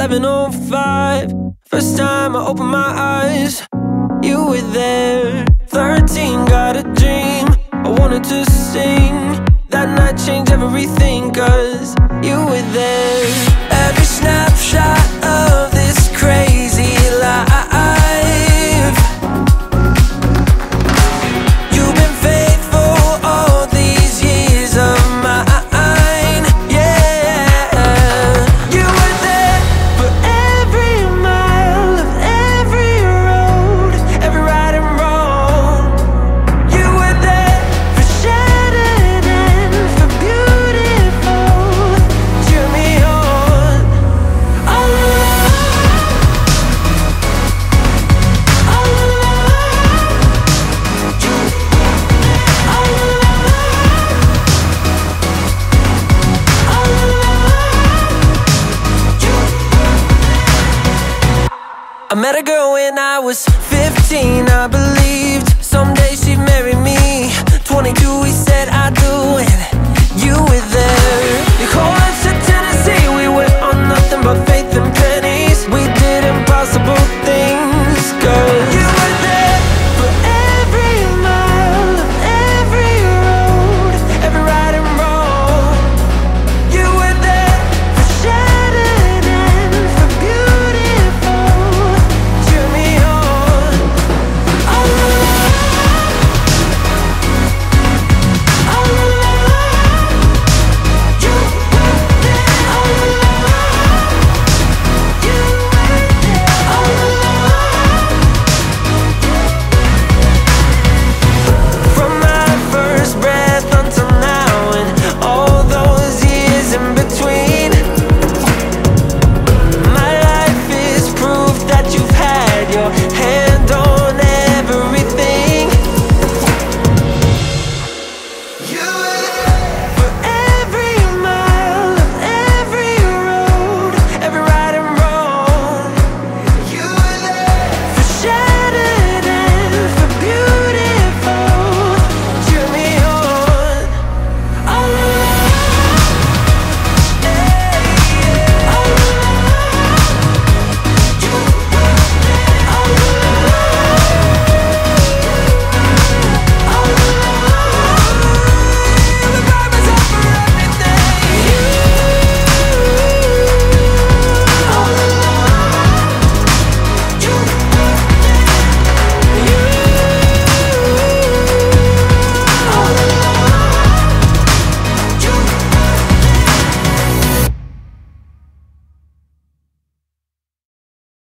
7:05. First time I opened my eyes, you were there. 13, got a dream, I wanted to sing. That night changed everything, 'cause you were there. Every snapshot of this crazy life, you've been faithful all these years of mine. Yeah, you were there for every mile of every road, every right and wrong. You were there for shattered and for beautiful. Cheer me on. All alone, all alone. You, all alone, all alone. You. I met a girl when I was 15, I believe.